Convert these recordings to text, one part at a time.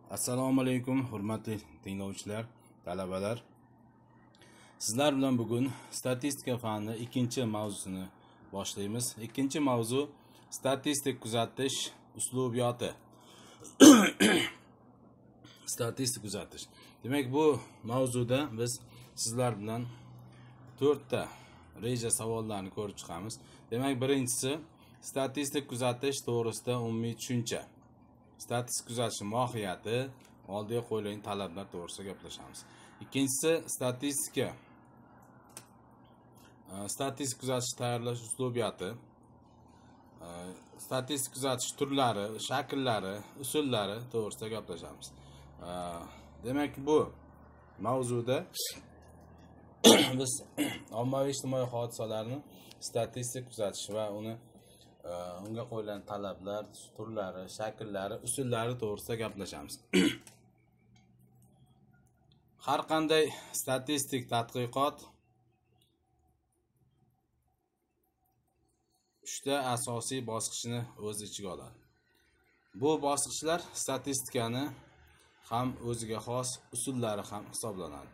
Assalomu alaykum, hurmatli tinglovchilar, talabalar. Sizlar bilan bugun statistika fani ikinchi mavzusini boshlaymiz. Ikkinchi mavzu statistik kuzatish uslubiyoti. Statistik kuzatish. Demak, bu mavzuda biz sizlar bilan 4 ta reja savollarni ko'rib chiqamiz. Demak, birinchisi statistik kuzatish to'g'risida umumiy tushuncha. Statistik kuzatish mohiyati, oldiga qo'yilgan talablar to'g'risida gaplashamiz. Ikkinchisi statistik kuzatish tayyorlash uslubiyati. Statistik kuzatish turlari, shakllari, usullari to'g'risida gaplashamiz. Demak, bu mavzuda biz ommaviy ijtimoiy hodisalarni statistik kuzatish va unga qo'yilgan talablar, turlari, shakllari, usullari to'g'risida gaplashamiz. Har qanday statistik tadqiqot 3 ta asosiy bosqichni o'z ichiga oladi. Bu bosqichlar statistikani ham o'ziga xos usullari ham hisoblanadi.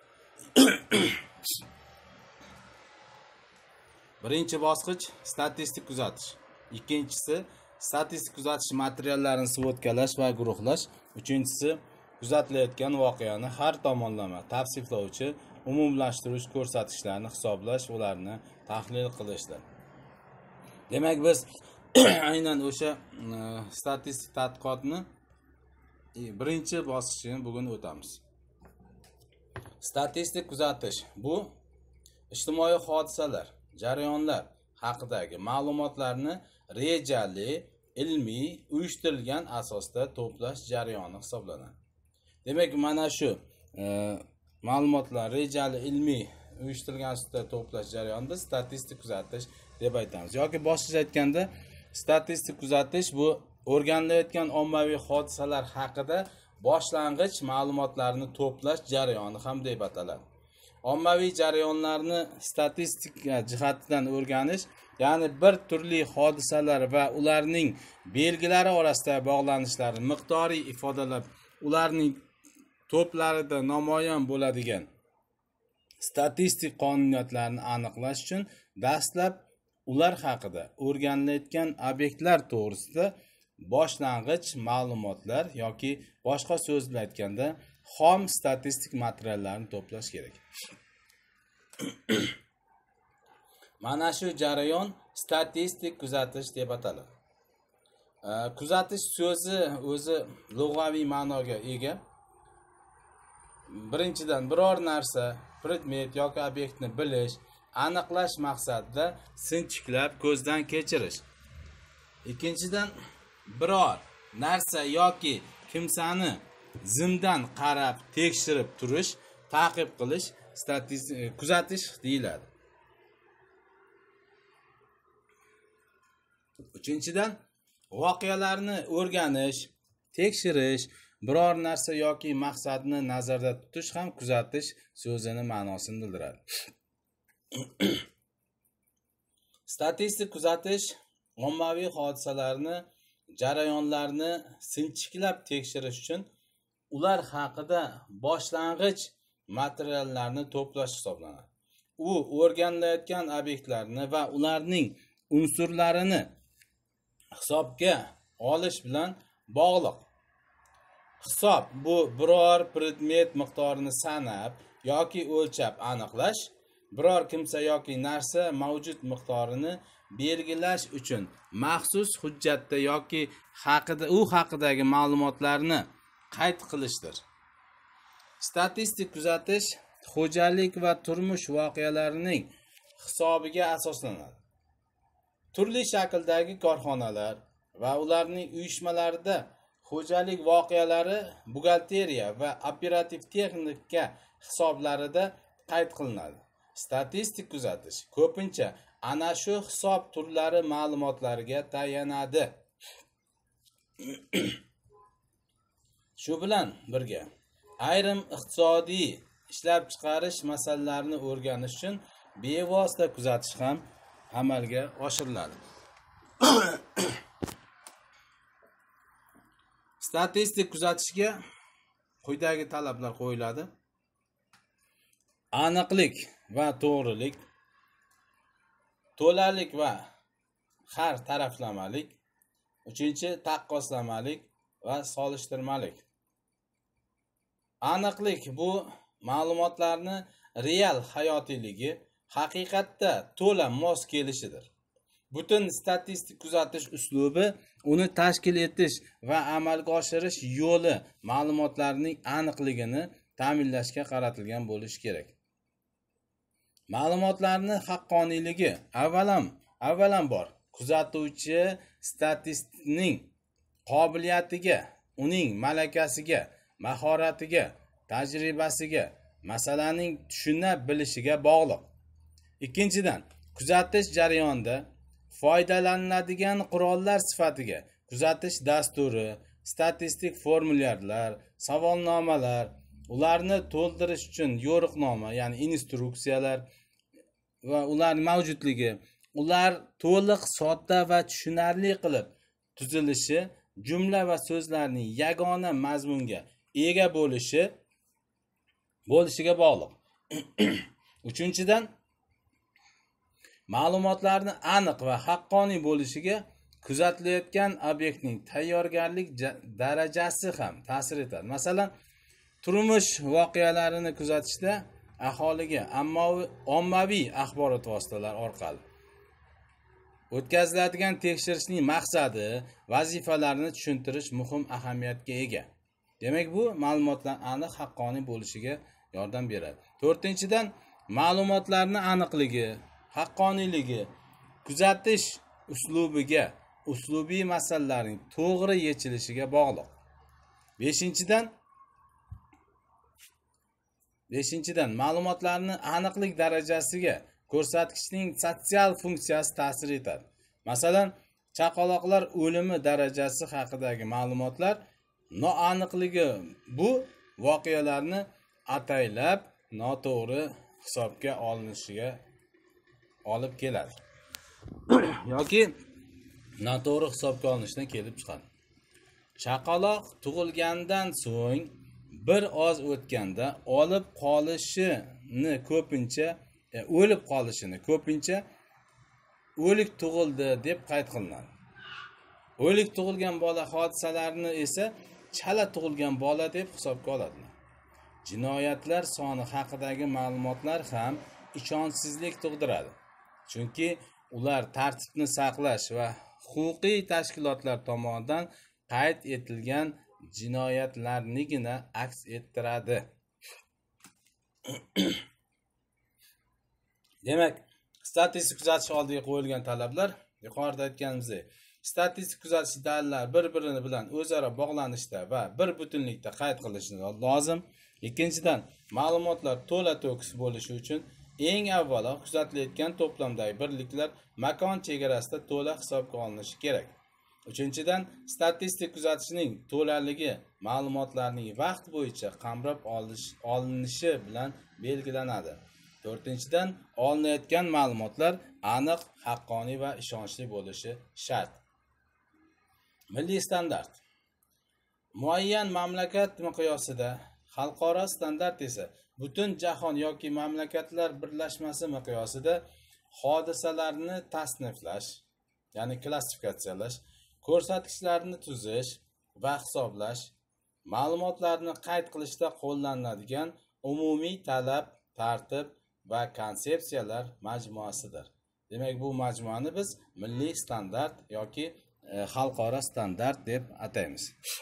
Birinchi bosqich statistik kuzatish. Ikkinchisi statistik kuzatish materiallarini svotkalash va guruhlash. Uchinchisi kuzatilayotgan voqeani har tomonlama tavsiflovchi umumlashtiruvchi ko'rsatkichlarni hisoblash, ularni tahlil qilishdir. Demak, biz aynan o'sha statistik tadqiqotni birinchi bosqichini bugun o'tamiz. Statistik kuzatish bu ijtimoiy hodisalar, jarayonlar haqidagi ma'lumotlarni rejali, ilmiy, uyushtirilgan asosda to'plash jarayoni hisoblanadi. Demak, mana shu ma'lumotlar rejali, ilmiy, uyushtirilgan asosda to'plash jarayonida statistik kuzatish deb aytamiz. Yoki boshqacha aytganda, statistik kuzatish bu o'rganilayotgan ommaviy hodisalar haqida boshlang'ich ma'lumotlarni to'plash jarayoni ham deb ataladi. Ommaviy jarayonlarni statistika jihatidan o'rganish, ya'ni bir turli hodisalar va ularning belgilari orasida bog'lanishlarni miqdoriy ifodalab, ularning to'plarida namoyon bo'ladigan statistik qonuniyatlarni aniqlash uchun dastlab ular haqida o'rganilayotgan obyektlar to'g'risida boshlang'ich ma'lumotlar yoki boshqa so'z bilan aytganda xom statistik materiallarni to'plash kerak. Mana shu jarayon statistik kuzatish deb ataladi. Kuzatish so'zi o'zi lug'aviy ma'noga ega. Birinchidan, biror narsa, predmet yoki obyektni bilish, aniqlash maqsadida sinchiklab ko'zdan kechirish. Ikkinchidan, biror narsa yoki kimsani zimdan qarab tekshirib turish, ta'qib qilish kuzatish deyiladi. Uchinchidan, voqealarni o'rganish, tekshirish, biror narsa yoki maqsadni nazarda tutish ham kuzatish so'zini ma'nosini bildiradi. Statistik kuzatish ommaviy hodisalarni, jarayonlarni sinchiklab tekshirish uchun ular haqida boshlang'ich materiallarni to'plash hisoblanadi. U o'rganilayotgan obyektlarni va ularning unsurlarini hisobga olish bilan bog'liq. Hisob bu biror predmet miqdorini sanab yoki o'lchab aniqlash, biror kimsa yoki narsa mavjud miqdorini belgilash uchun maxsus hujjatda yoki u haqidagi ma'lumotlarni qayd qilishdir. Statistik kuzatish xo'jalik va turmush voqealarining hisobiga asoslanadi. Turli shakldagi korxonalar va ularning uyushmalarida xo'jalik voqealari buxgalteriya va operativ texnika hisoblarida qayd qilinadi. Statistik kuzatish ko'pincha ana shu hisob turlari ma'lumotlariga tayanadi. Shu bilan birga ayrim iqtisodiy ishlab chiqarish masalalarini o'rganish uchun bevosita kuzatish ham amalga oshiriladi. Statistik kuzatishga quyidagi talablar qo'yiladi. Aniqlik va to'g'rilik, to'lalik va har taraflamalik, 3-chi taqqoslamalik va solishtirmalik. Aniqlik bu ma'lumotlarni real hayotiyligi, haqiqatda to'la mos kelishidir. Butun statistik kuzatish uslubi uni tashkil etish va amalga oshirish yo'li ma'lumotlarning aniqligini ta'minlashga qaratilgan bo'lishi kerak. Ma'lumotlarning haqqoniyligi avvalambor kuzatuvchi statistning qobiliyatiga, uning malakasiga, mahoratiga, tajribasiga, masalaning tushunib bilishiga bog'liq. Ikkinchidan, kuzatish jarayonida foydalaniladigan qurollar sifatiga kuzatish dasturi, statistik formulyarlar, savolnomalar, ularni to'ldirish uchun yo'riqnoma, ya'ni instruksiyalar va ularning mavjudligi, ular to'liq, sodda va tushunarli qilib tuzilishi, jumla va so'zlarning yagona mazmunga ega bo'lishiga bog'liq. Uchinchidan, ma'lumotlarni aniq va haqqoniy bo'lishiga kuzatilayotgan obyektning tayyorgarlik darajasi ham ta'sir etadi. Masalan, turmush voqealarini kuzatishda aholiga ommaviy axborot vositalari orqali o'tkaziladigan tekshirishning maqsadi, vazifalarini tushuntirish muhim ahamiyatga ega. Demak, bu ma'lumotlar aniq, haqqoniy bo'lishiga yordam beradi. 4-dan, ma'lumotlarning aniqligi, haqqoniyligi kuzatish uslubiy masalalarning to'g'ri yechilishiga bog'liq. 5-dan, ma'lumotlarning aniqlik darajasiga ko'rsatkichning sotsial funksiyasi ta'sir etadi. Masalan, chaqaloqlar o'limi darajasi haqidagi ma'lumotlar noaniqligi bu voqealarni ataylab noto'g'ri hisobga olinishiga olib keladi yoki noto'g'ri hisobga olinishdan kelib chiqadi. Chaqaloq tug'ilgandan so'ng bir oz o'tganda o'lib qolishini ko'pincha o'lik tug'ildi deb qayd qilinadi. O'lik tug'ilgan bola hodisalarini esa chala tug'ilgan bola deb hisobga oladilar. Jinoyatlar soni haqidagi ma'lumotlar ham ishonchsizlik tug'diradi. Chunki ular tartibni saqlash va huquqiy tashkilotlar tomonidan qayd etilgan jinoyatlarnigina aks ettiradi. Demak, statistik kuzatish oldiga qo'yilgan talablar yuqorida aytganimizdek, statistik kuzatish dalillari bir-biri bilan o'zaro bog'lanishda va bir butunlikda qayd qilinishi lozim. Ikkinchidan, ma'lumotlar to'la to'kis bo'lishi uchun eng avvalo kuzatilayotgan to'plamdagi birliklar makon chegarasida to'la hisobga olinishi kerak. Uchinchidan, statistik kuzatishning to'laligi ma'lumotlarning vaqt bo'yicha qamrab olinishi bilan belgilanadi. 4-dan, olinayotgan ma'lumotlar aniq, haqqoniy va ishonchli bo'lishi shart. Milliy standart. Muayyan mamlakat miqyosida, xalqaro standart esa butun jahon yoki mamlakatlar birlashmasi miqyosida hodisalarni tasniflash, ya'ni klassifikatsiyalash, ko'rsatkichlarni tuzish va hisoblash, ma'lumotlarni qayd qilishda qo'llaniladigan umumiy talab, tartib va konsepsiyalar majmuasidir. Demak, bu majmuani biz milliy standart yoki xalqaro standart deb ataymiz.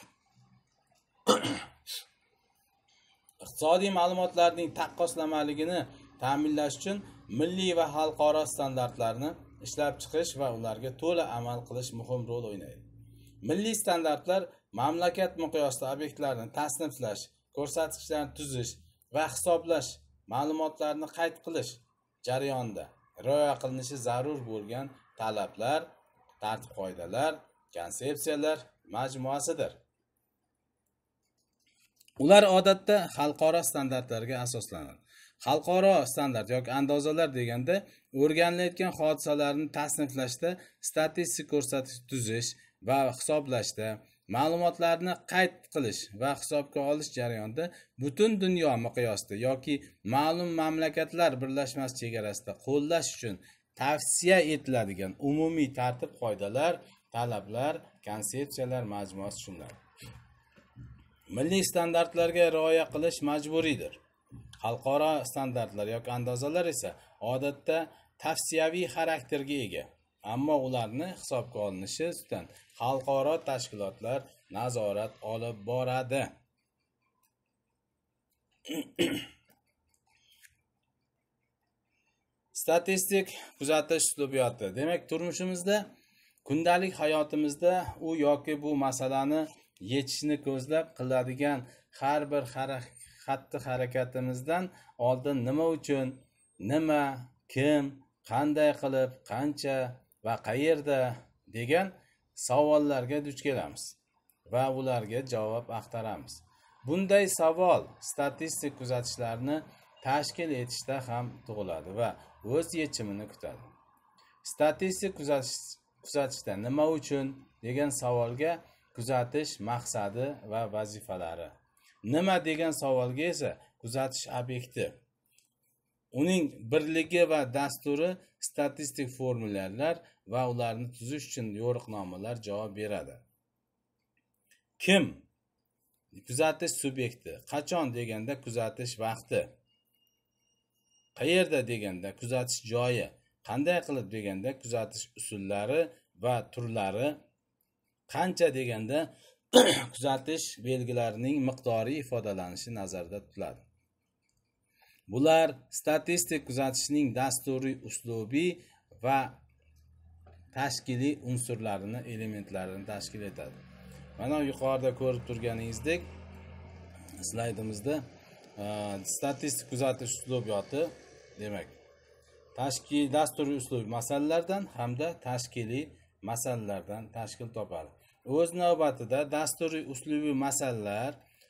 Iqtisodiy ma'lumotlarning taqqoslamaligini ta'minlash uchun milliy va xalqaro standartlarni ishlab chiqish va ularga to'la amal qilish muhim rol o'ynaydi. Milliy standartlar mamlakat miqyosida obyektlarni tasniflash, ko'rsatkichlarni tuzish va hisoblash, ma'lumotlarni qayd qilish jarayonida rioya qilinishi zarur bo'lgan talablar, tartib-qoidalar, konsepsiyalar majmuasidir. Ular odatda xalqaro standartlarga asoslanadi. Xalqaro standart yoki andozalar deganda o'rganilayotgan hodisalarni tasniflashda, statistik ko'rsatkich tuzish va hisoblashda, ma'lumotlarni qayd qilish va hisobga olish jarayonida butun dunyo miqyosida yoki ma'lum mamlakatlar birlashmasi chegarasida qo'llash uchun tavsiya etiladigan umumiy tartib qoidalar, talablar, konsepsiyalar majmuasi tushuniladi. Milliy standartlarga rioya qilish majburiydir. Xalqaro standartlar yoki andozalar esa odatda tavsiyaviy xarakterga ega, ammo ularni hisobga olinishi ustidan xalqaro tashkilotlar nazorat olib boradi. Statistik kuzatish uslubiyoti. Demak, turmushimizda, kundalik hayotimizda u yoki bu masalani yechishni ko'zlab qiladigan har bir xatti-harakatimizdan oldin nima uchun, nima, kim, qanday qilib, qancha va qayerda degan savollarga duch kelamiz va ularga javob axtaramiz. Bunday savol statistik kuzatishlarni tashkil etishda ham tug'iladi va o'z yechimini kutadi. Statistik kuzatishda nima uchun degan savolga kuzatish maqsadi va vazifalari. Nima degan savolga esa kuzatish obyekti, uning birligi va dasturi, statistik formulalar va ularni tuzish uchun yo'riqnomalar javob beradi. Kim? Kuzatish subyekti. Qachon deganda kuzatish vaqti. Qayerda deganda kuzatish joyi. Qanday qilib deganda kuzatish usullari va turlari. Qancha deganda kuzatish belgilarining miqdori ifodalanishi nazarda tutiladi. Bular statistik kuzatishning dasturiy, uslubiy va tashkiliy unsurlarini, elementlarini tashkil etadi. Mana yuqorida ko'rib turganingizdek, slaydimizda statistik kuzatish uslubiyoti, demak, dasturiy uslubiy masalalardan hamda tashkiliy masalalardan tashkil topadi. O'z navbatida dasturiy uslubiy masalalar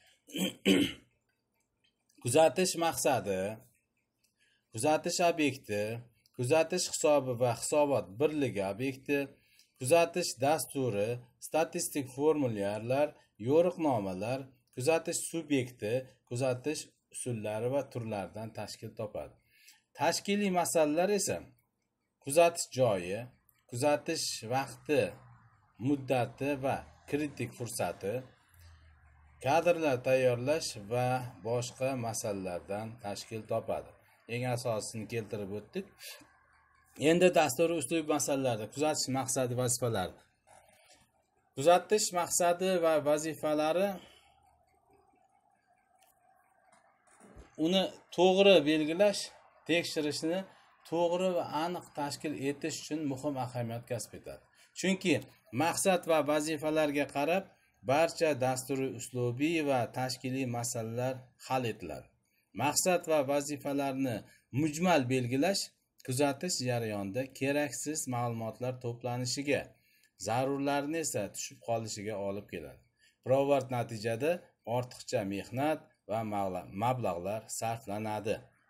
kuzatish maqsadi, kuzatish obyekti, kuzatish hisobi va hisobot birligi obyekti, kuzatish dasturi, statistik formulyarlar, yo'riqnomalar, kuzatish subyekti, kuzatish usullari va turlaridan tashkil topadi. Tashkiliy masalalar esa kuzatish joyi, kuzatish vaqti, muddati va kritik fursati, kadrlar tayyorlash va boshqa masalalardan tashkil topadi. Eng asosini keltirib o'tdik. Endi dasturiy uslubiy masalalarda kuzatish maqsadi, vazifalari. Kuzatish maqsadi va vazifalari uni to'g'ri belgilash, tekshirishni to'g'ri va aniq tashkil etish uchun muhim ahamiyat kasb etadi. Chunki maqsad va vazifalarga qarab barcha dasturiy uslubiy va tashkiliy masalalar hal etiladi. Maqsad va vazifalarni mujmal belgilash kuzatish jarayonida keraksiz ma'lumotlar to'planishiga, zarurlarni esa tushib qolishiga olib keladi. Pirovard natijada ortiqcha mehnat va mablag'lar sarflanadi.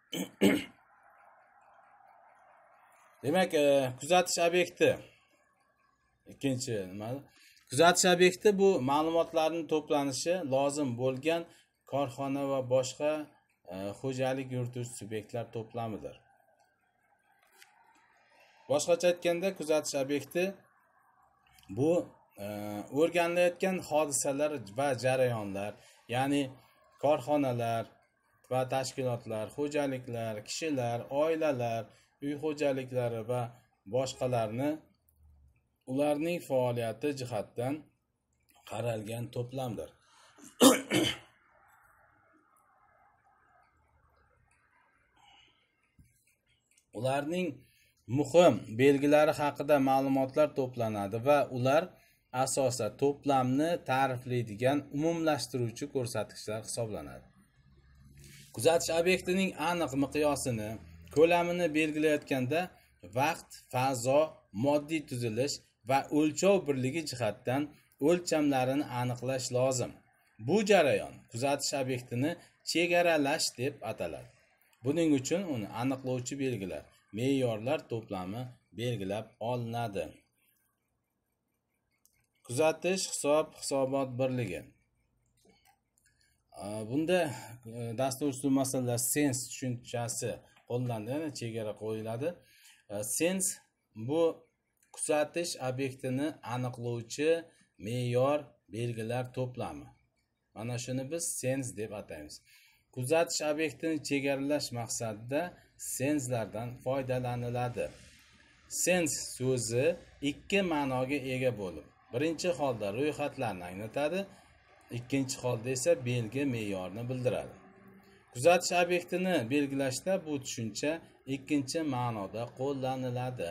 Demak, kuzatish obyekti. Ikkinchi nima? Kuzatish obyekti bu ma'lumotlarning to'planishi lozim bo'lgan korxona va boshqa xo'jalik yurituvchi subyektlar to'plamidir. Boshqacha aytganda, kuzatish obyekti bu o'rganilayotgan hodisalar va jarayonlar, ya'ni korxonalar va tashkilotlar, xo'jaliklar, kishilar, oilalar, uy xo'jaliklari va boshqalarni ularning faoliyati jihatdan qaralgan to'plamdir. Ularning muhim belgilari haqida ma'lumotlar to'planadi va ular asosan to'plamni ta'riflaydigan umumlashtiruvchi ko'rsatkichlar hisoblanadi. Kuzatish obyektining aniq miqyosini, ko'lamini belgilayotganda vaqt, fazo, moddiy tuzilish va o'lchov birligi jihatdan o'lchamlarini aniqlash lozim. Bu jarayon kuzatish obyektini chegaralash deb ataladi. Buning uchun uni aniqlovchi belgilar, me'yorlar to'plami belgilab olinadi. Kuzatish, hisobot birligi. Bunda dastur usul masalalar sense tushunchasi qo'llanadi, ya'ni chegara qo'yiladi. Sense bu kuzatish obyektini aniqlovchi me'yor belgilar to'plami. Mana shuni biz sense deb ataymiz. Kuzatish obyektini chegaralash maqsadida senslardan foydalaniladi. Sense so'zi ikki ma'noga ega bo'lib, birinchi holda ro'yxatlarni anglatadi, ikkinchi holda esa belgi me'yorni bildiradi. Kuzatish obyektini belgilashda bu tushuncha ikkinchi ma'noda qo'llaniladi.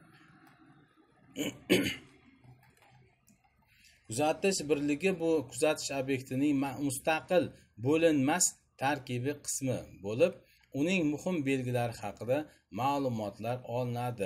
Kuzatish birligi bu kuzatish obyektining mustaqil bo'linmas tarkibiy qismi bo'lib, uning muhim belgilari haqida ma'lumotlar olinadi.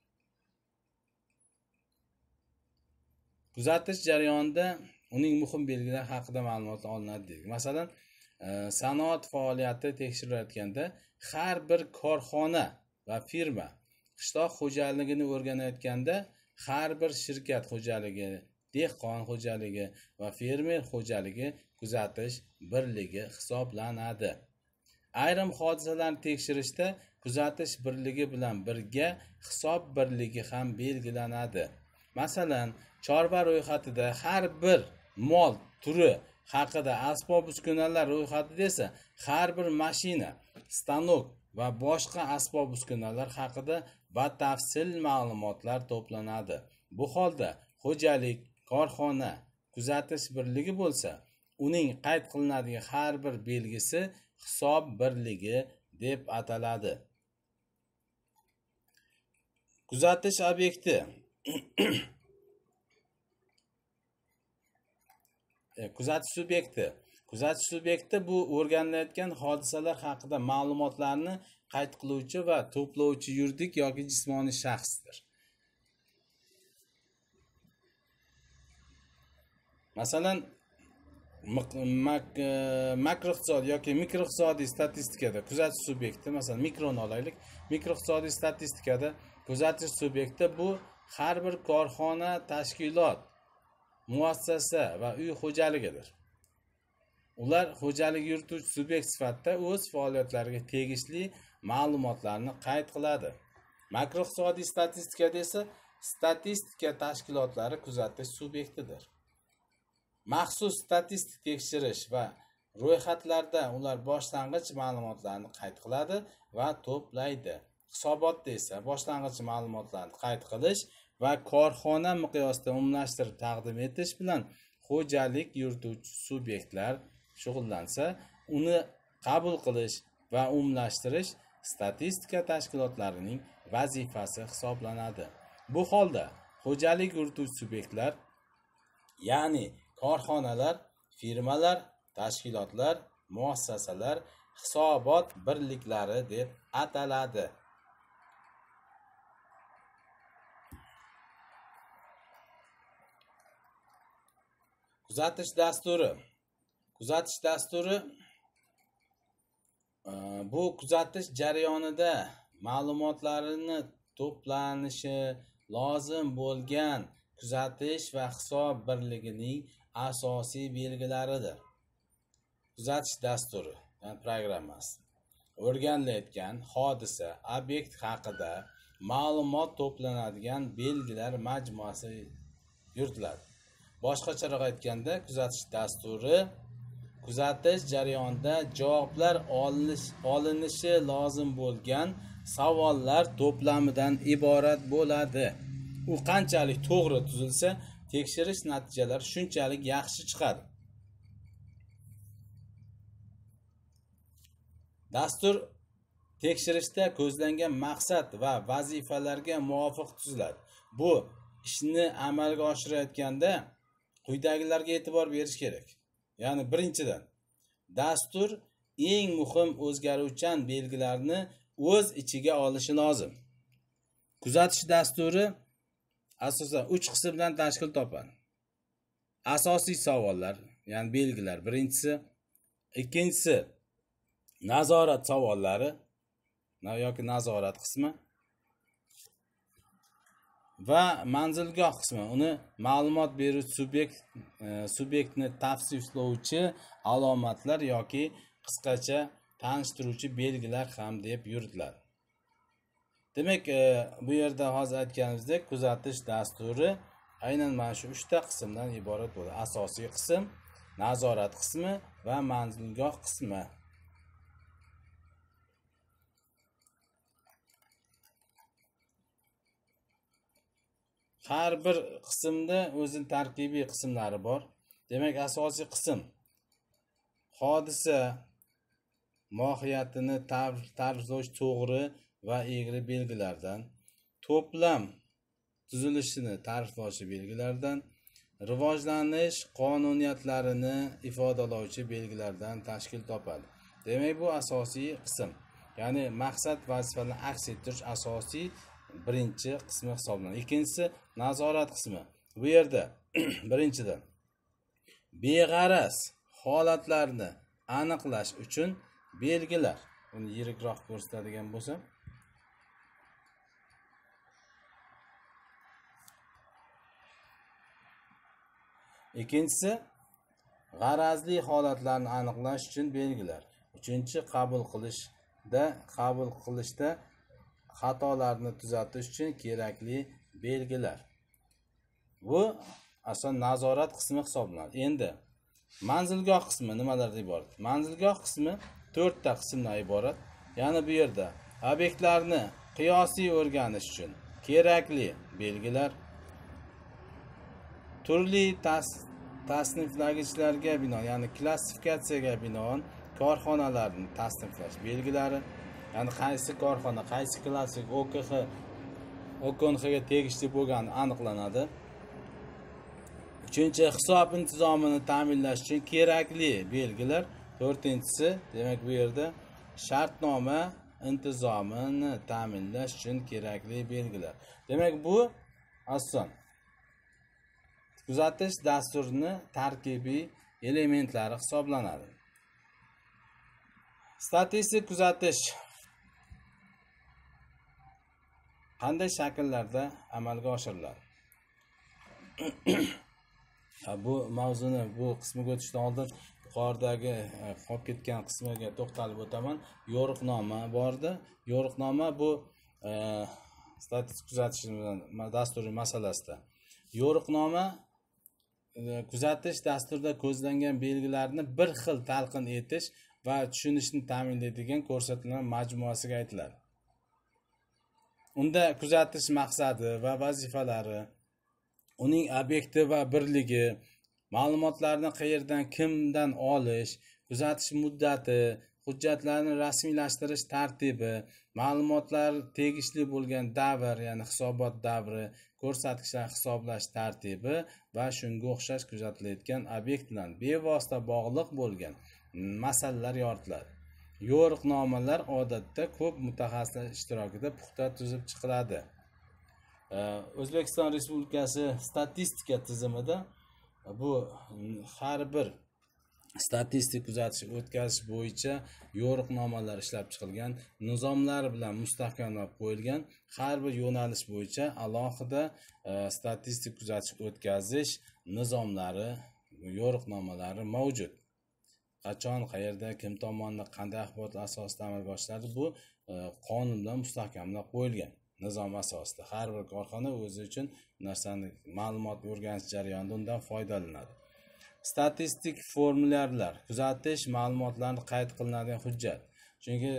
Kuzatish jarayonida uning muhim belgilari haqida ma'lumotlar olinadi deydi. Masalan, sanoat faoliyati tekshirilayotganda har bir korxona va firma, qishloq xo'jaligini o'rganayotganda har bir shirkat xo'jaligi, dehqon xo'jaligi va fermer xo'jaligi kuzatish birligi hisoblanadi. Ayrim hodisalarni tekshirishda kuzatish birligi bilan birga hisob birligi ham belgilanadi. Masalan, chorva ro'yxatida har bir mol turi haqida, asbob-uskunalar ro'yxatida esa har bir mashina, stanok va boshqa asbob-uskunalar haqida batafsil ma'lumotlar to'planadi. Bu holda xo'jalik, korxona kuzatish birligi bo'lsa, uning qayd qilinadigan har bir belgisi hisob birligi deb ataladi. Kuzatish obyekti kuzatish subyekti. Kuzatish subyekti bu o'rganilayotgan hodisalar haqida ma'lumotlarni qayd qiluvchi va to'plovchi yuridik yoki jismoniy shaxsdir. Masalan, makroiqtisodiy yoki mikroiqtisodiy statistikada kuzatish subyekti, masalan, mikroni olaylik. Mikroiqtisodiy statistikada kuzatish subyekti bu har bir korxona, tashkilot, muassasa va uy xo'jaligidir. Ular xo'jalik yurituvchi subyekt sifatida o'z faoliyatlariga tegishli ma'lumotlarni qayd qiladi. Makroiqtisodiy statistikada esa statistika tashkilotlari kuzatish subyektidir. Maxsus statistik tekshirish va ro'yxatlarda ular boshlang'ich ma'lumotlarni qayd qiladi va to'playdi. Hisobotda esa boshlang'ich ma'lumotlarni qayd qilish va korxona miqyosida umumlashtirib taqdim etish bilan xo'jalik yurituvchi subyektlar shug'ullansa, uni qabul qilish va umumlashtirish statistika tashkilotlarining vazifasi hisoblanadi. Bu holda xo'jalik yurituvchi subyektlar, ya'ni korxonalar, firmalar, tashkilotlar, muassasalar hisobot birliklari deb ataladi. Kuzatish dasturi. Kuzatish dasturi bu kuzatish jarayonida ma'lumotlarini to'planishi lozim bo'lgan kuzatish va hisob birligining asosiy belgilaridir. Kuzatish dasturi, ya'ni programmasi o'rganilayotgan hodisa, obyekt haqida ma'lumot to'planadigan belgilar majmuasi yuritiladi. Boshqacharoq aytganda, kuzatish dasturi kuzatish jarayonida javoblar olinishi lozim bo'lgan savollar to'plamidan iborat bo'ladi. U qanchalik to'g'ri tuzilsa, tekshirish natijalari shunchalik yaxshi chiqadi. Dastur tekshirishda ko'zlangan maqsad va vazifalarga muvofiq tuziladi. Bu ishni amalga oshirayotganda quyidagilarga e'tibor berish kerak. Ya'ni birinchidan, dastur eng muhim o'zgaruvchan belgilarni o'z ichiga olishi lozim. Kuzatish dasturi asosan 3 qismdan tashkil topadi. Asosiy savollar, ya'ni belgilar birinchisi, ikkinchisi nazorat savollari yoki nazorat qismi va manzilgoh qismi uni ma'lumot beruvchi subyektni tavsiflovchi alomatlar yoki qisqacha tanishtiruvchi belgilar ham deb yuritiladi. Demak, bu yerda hozir aytganimizdek kuzatish dasturi aynan mana shu 3 ta qismdan iborat bo'ladi. Asosiy qism, nazorat qismi va manzilgoh qismi. Har bir qismda o'zining tarkibiy qismlari bor. Demak, asosiy qism hodisa mohiyatini ta'riflovchi to'g'ri va egri belgilardan, to'plam tuzilishini ta'riflovchi belgilardan, rivojlanish qonuniyatlarini ifodalovchi belgilardan tashkil topadi. Demak, bu asosiy qism. Ya'ni maqsad vazifalarni aks ettirish asosiy birinchi qismi hisoblanadi. Ikkinchisi nazorat qismi. Bu yerda birinchidan beg'araz holatlarni aniqlash uchun belgilar. Uni yirikroq ko'rsatadigan bo'lsam, ikkinchisi g'arazli holatlarni aniqlash uchun belgilar. Uchinchi qabul qilishda xatolarni tuzatish uchun kerakli belgilar. Bu asosan nazorat qismi hisoblanadi. Endi manzilgoh qismi nimalardan iborat? Manzilgoh qismi 4 ta qismdan iborat. Ya'ni bu yerda obyektlarni qiyosiy o'rganish uchun kerakli belgilar, turli tasniflagichlarga binoan, ya'ni klassifikatsiyaga binoan korxonalarni tasniflash belgilari, ya'ni qaysi korxona, qaysi klassik OKNXga tegishli bo'lgani aniqlanadi. Uchinchi, hisob intizomini ta'minlash uchun kerakli belgilar. To'rtinchisi, demak bu yerda shartnoma intizomini ta'minlash uchun kerakli belgilar. Demak, bu asosan kuzatish dasturining tarkibiy elementlari hisoblanadi. Statistik kuzatish qanday shakllarda amalga oshiriladi? Bu mavzuni bu qismiga o'tishdan oldin yuqoridagi qolib ketgan qismiga to'xtalib o'taman. Yo'riqnoma bordi. Yo'riqnoma bu statistik kuzatish dasturi masalasida. Yo'riqnoma kuzatish dasturida ko'zlangan belgilarni bir xil talqin etish va tushunishni ta'minlaydigan ko'rsatmalar majmuasiga aytiladi. Unda kuzatish maqsadi va vazifalari, uning obyekti va birligi, ma'lumotlarni qayerdan, kimdan olish, kuzatish muddati, hujjatlarni rasmiylashtirish tartibi, ma'lumotlar tegishli bo'lgan davr, ya'ni hisobot davri, ko'rsatkichlar hisoblash tartibi va shunga o'xshash kuzatilayotgan obyekt bilan bevosita bog'liq bo'lgan masalalar yoritiladi. Yo'riqnomalar odatda ko'p mutaxassislar ishtirokida puxta tuzib chiqiladi. O'zbekiston Respublikasi statistika tizimida bu har bir statistik kuzatish o'tkazish bo'yicha yo'riqnomalar ishlab chiqilgan, nizomlar bilan mustahkamlab qo'yilgan, har bir yo'nalish bo'yicha alohida statistik kuzatish o'tkazish nizomlari, yo'riqnomalari mavjud. Qachon, qayerda, kim tomonidan, qanday axborot asosida amalga oshiriladi, bu qonun bilan mustahkamlab qo'yilgan. Nizom asosida har bir korxona o'zi uchun narsani ma'lumot o'rganish jarayonida undan foydalanadi. Statistik formulyarlar, kuzatish ma'lumotlarni qayd qilinadigan hujjat. Chunki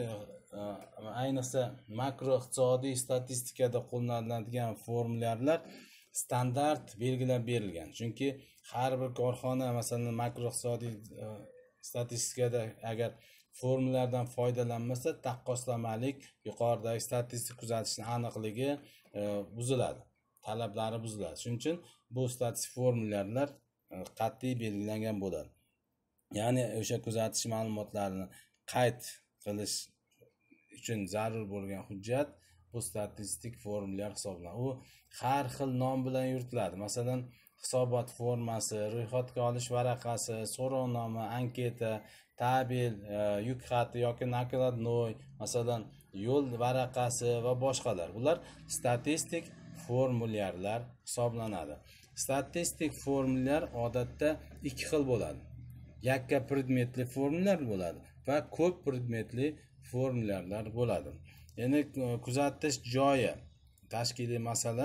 ayniqsa makro iqtisodiy statistikada qo'llaniladigan formulyarlar standart belgilab berilgan. Chunki har bir korxona masalan makro iqtisodiy statistikada agar formullardan foydalanmasa, taqqoslamalik, yuqoridagi statistik kuzatishning aniqligi buziladi, talablari buziladi. Shuning uchun bu statistik formulyarlar qat'iy belgilangan bo'ladi. Ya'ni o'sha kuzatish ma'lumotlarini qayd qilish uchun zarur bo'lgan hujjat bu statistik formulyar hisoblanadi. U har xil nom bilan yuritiladi. Masalan, hisobot formasi, ro'yxatga olish varaqasi, so'rovnoma, anketa, tabel, yuk xati yoki nakladnoy, masalan, yo'l varaqasi va boshqalar. Bular statistik formulyarlar hisoblanadi. Statistik formulyar odatda ikki xil bo'ladi. Yakka predmetli formulyar bo'ladi va ko'p predmetli formulyarlar bo'ladi. Ya'ni kuzatish joyi tashkiliy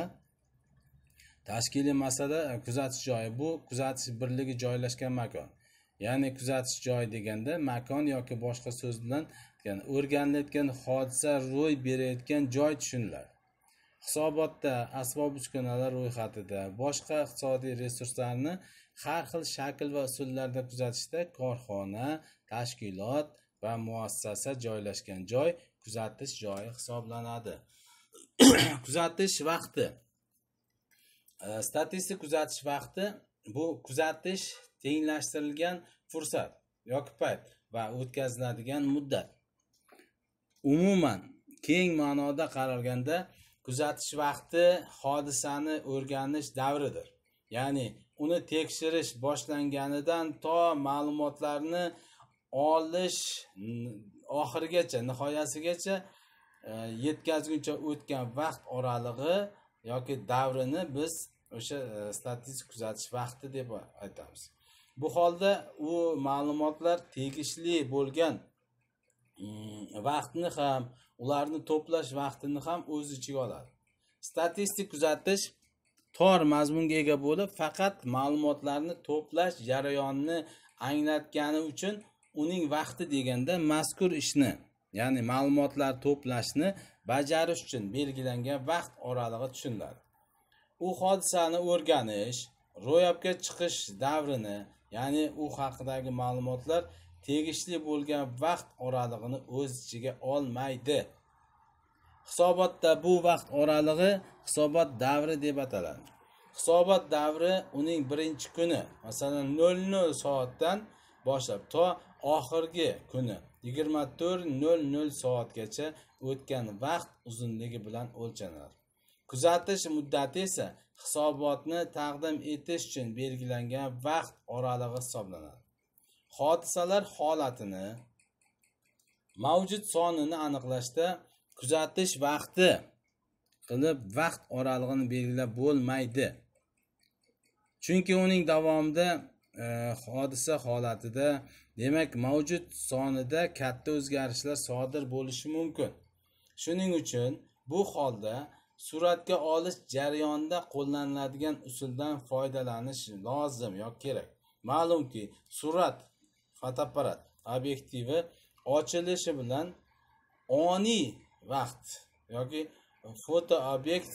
masala kuzatish joyi bu kuzatish birligi joylashgan makon. Ya'ni kuzatish joyi deganda makon yoki boshqa so'z bilan o'rganilayotgan hodisa ro'y berayotgan joy tushuniladi. Hisobotda asbob uskunalar ro'yxatida boshqa iqtisodiy resurslarni har xil shakl va usullarda kuzatishda korxona, tashkilot va muassasa joylashgan joy kuzatish joyi hisoblanadi. Kuzatish vaqti. Statistik kuzatish vaqti bu kuzatish tenglashtirilgan fursat yoki payt va o'tkaziladigan muddat. Umuman keng ma'noda qaralganda kuzatish vaqti hodisani o'rganish davridir. Ya'ni uni tekshirish boshlanganidan to ma'lumotlarni olish oxirigacha, nihoyasigacha yetkazguncha o'tgan vaqt oralig'i yoki davrini biz o'sha statistik kuzatish vaqti deb aytamiz. Bu holda u ma'lumotlar tegishli bo'lgan vaqtni ham, ularni to'plash vaqtini ham o'z ichiga oladi. Statistik kuzatish tor mazmunga ega bo'lib, faqat ma'lumotlarni to'plash jarayonini anglatgani uchun uning vaqti deganda mazkur ishni, ya'ni ma'lumotlar to'plashni bajarish uchun belgilangan vaqt oralig'i tushuniladi. U hodisani o'rganish, ro'yobga chiqish davrini, ya'ni u haqidagi ma'lumotlar tegishli bo'lgan vaqt oralig'ini o'z ichiga olmaydi. Hisobotda bu vaqt oralig'i hisobot davri deb ataladi. Hisobot davri uning birinchi kuni, masalan 00 soatdan boshlab to oxirgi kuni 24:00 soatgacha o'tgan vaqt uzunligi bilan o'lchanadi. Kuzatish muddati esa hisobotni taqdim etish uchun belgilangan vaqt oralig'i hisoblanadi. Hodisalar holatini, mavjud sonini aniqlashda kuzatish vaqti qilib vaqt oralig'ini belgilab bo'lmaydi. Chunki uning davomida hodisa holatida, demak mavjud sonida katta o'zgarishlar sodir bo'lishi mumkin. Shuning uchun bu holda suratga olish jarayonida qo'llaniladigan usuldan foydalanish lozim yoki kerak. Ma'lumki, surat fotoapparat obyektivi ochilishi bilan oniy vaqt yoki foto obyekt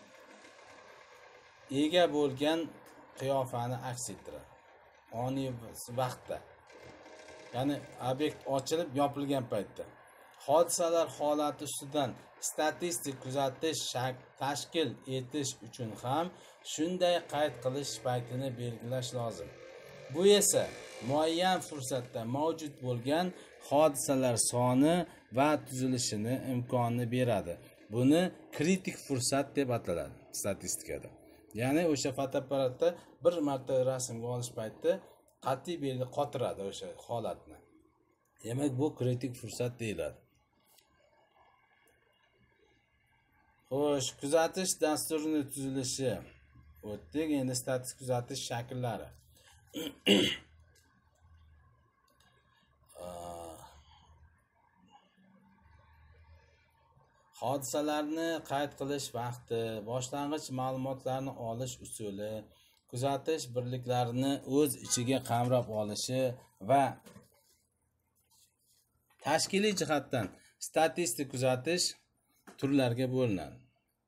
ega bo'lgan qiyofani aks ettiradi. Oniy vaqtda, ya'ni obyekt ochilib yopilgan paytda hodisalar holati ustidan statistik kuzatish tashkil etish uchun ham shunday qayd qilish paytini belgilash lozim. Bu esa muayyan fursatda mavjud bo'lgan hodisalar soni va tuzilishini imkonini beradi. Buni kritik fursat deb ataladi statistikada. Ya'ni o'sha fotoapparatda bir marta rasmga olish paytida qat'iy belgi qotiradi o'sha holatni. Demak, bu kritik fursat deyiladi. Xo'sh, kuzatish dasturining tuzilishi o'tdik. Endi statistik kuzatish shakllari. Hodisalarni qayd qilish vaqti, boshlang'ich ma'lumotlarni olish usuli, kuzatish birliklarini o'z ichiga qamrab olishi va tashkiliy jihatdan statistik kuzatish turlarga bo'linadi.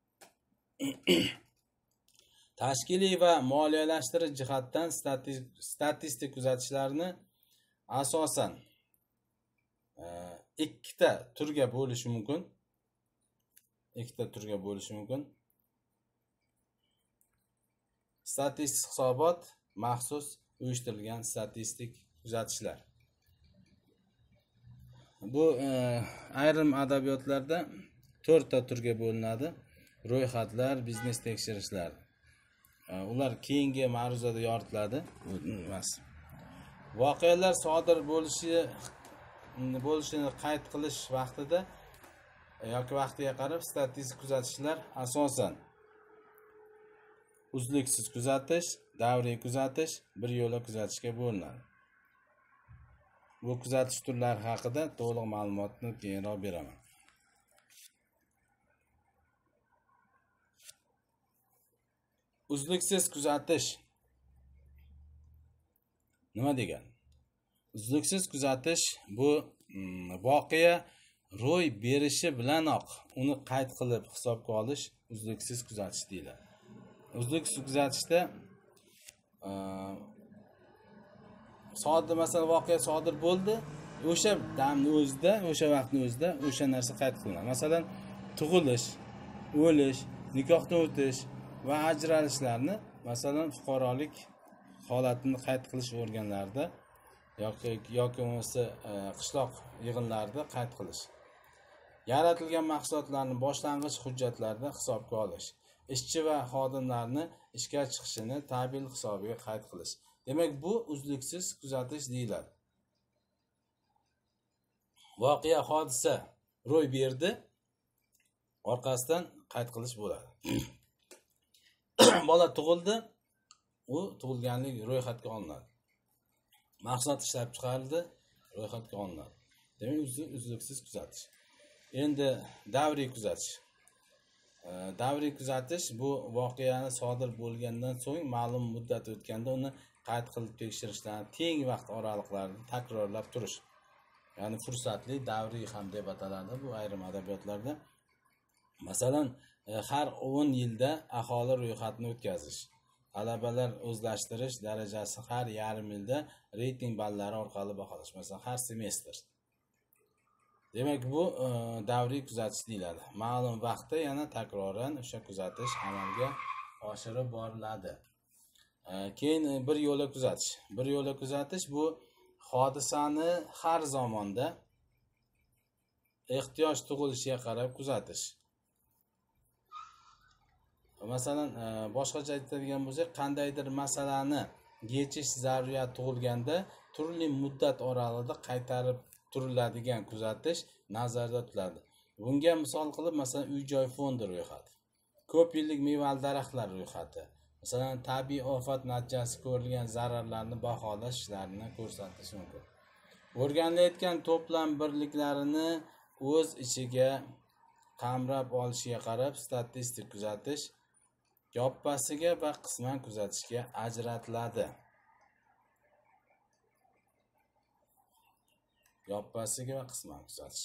Tashkiliy va moliyalashtirish jihatdan statistik kuzatishlarni asosan ikkita turga bo'lish mumkin. Statistik hisobot, maxsus uyushtirilgan statistik kuzatishlar. Bu ayrim adabiyotlarda 4 ta turga bo'linadi. Ro'yxatlar, biznes tekshirishlar. Ular keyingi ma'ruzada yoritiladi. Voqealar sodir bo'lishini qayd qilish vaqtida yoki vaqtiga qarab statistik kuzatishlar asosan uzluksiz kuzatish, davriy kuzatish, bir yo'la kuzatishga bo'linadi. Bu kuzatish turlari haqida to'liq ma'lumotni keyinroq beraman. Uzluksiz kuzatish nima degani? Uzluksiz kuzatish bu voqea ro'y berishi bilanoq uni qayd qilib hisobga olish uzluksiz kuzatish deyiladi. Uzluksiz kuzatishda sodir, masalan, voqea sodir bo'ldi, o'sha damni o'zida, o'sha vaqtning o'zida o'sha narsa qayd qilinadi. Masalan, tug'ilish, o'lish, nikohdan o'tish va ajralishlarni, masalan, fuqarolik holatini qayd qilish organlarida yoki bo'lmasa qishloq yig'inlarida qayd qilish. Yaratilgan mahsulotlarni boshlang'ich hujjatlarda hisobga olish. Ishchi va xodimlarni ishga chiqishini tabel hisobiga qayd qilish. Demak, bu uzluksiz kuzatish deyiladi. Voqea, hodisa ro'y berdi, orqasidan qayd qilish bo'ladi. Bola tug'ildi, u tug'ilganlik ro'yxatga olinadi. Mahsulot ishlab chiqarildi, ro'yxatga olinadi. Demak, uzluksiz kuzatish. Endi davriy kuzatish. Davriy kuzatish bu voqeani sodir bo'lgandan so'ng ma'lum muddat o'tganda uni qayd qilib tekshirishdan teng vaqt oraliklarida takrorlab turish. Ya'ni fursatli davriy ham deb ataladi bu ayrim adabiyotlarda. Masalan, har 10 yilda aholi ro'yxatini o'tkazish. Talabalar o'zlashtirish darajasi har yarim yilda reyting ballari orqali baholash. Masalan, har semestr. Demak, bu davriy kuzatish deyiladi. Ma'lum vaqtda yana takroran o'sha kuzatish amalga oshirib boriladi. Keyin bir yo'la kuzatish. Bir yo'la kuzatish bu hodisani har zamonda ehtiyoj tug'ilishiga qarab kuzatish. Masalan, boshqacha aytadigan bo'lsak, qandaydir masalani yechish zaruriyati tug'ilganda turli muddat oralig'ida qaytarib turiladigan kuzatish nazarda tutiladi. Bunga misol qilib, masalan, uy-joy fondi ro'yxati, ko'p yillik mevali daraxtlar ro'yxati, masalan, tabiiy ofat natijasi ko'rilgan zararlarni baholash ishlarini ko'rsatish mumkin. O'rganilayotgan to'plam birliklarini o'z ichiga qamrab olishiga qarab statistik kuzatish yoppasiga va qisman kuzatishga ajratiladi. Yoppasiga va qisman kuzatish.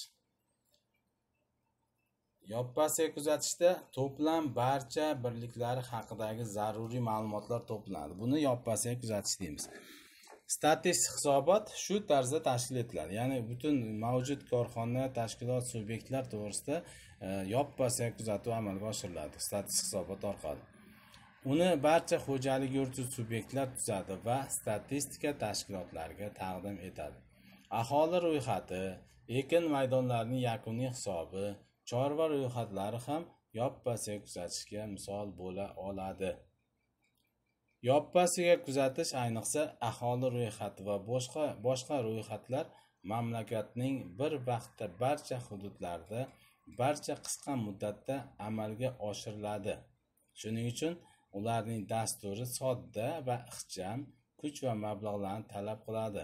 Yoppasiga kuzatishda to'plam barcha birliklari haqidagi zaruriy ma'lumotlar to'planadi. Buni yoppasiga kuzatish deymiz. Statistik hisobot shu tarzda tashkil etiladi. Ya'ni butun mavjud korxona, tashkilot, subyektlar to'g'risida yoppasiga kuzatuv amalga oshiriladi statistik hisobot orqali. Uni barcha xo'jalik yurituvchi subyektlar tuzadi va statistika tashkilotlariga taqdim etadi. Aholi ro'yxati, ekin maydonlarining yakuniy hisobi, chorva ro'yxatlari ham yoppasiga kuzatishga misol bo'la oladi. Yoppasiga kuzatish ayniqsa aholi ro'yxati va boshqa ro'yxatlar mamlakatning bir vaqtda barcha hududlarda, barcha qisqa muddatda amalga oshiriladi. Shuning uchun ularning dasturi sodda va ixcham, kuch va mablag'larni talab qiladi.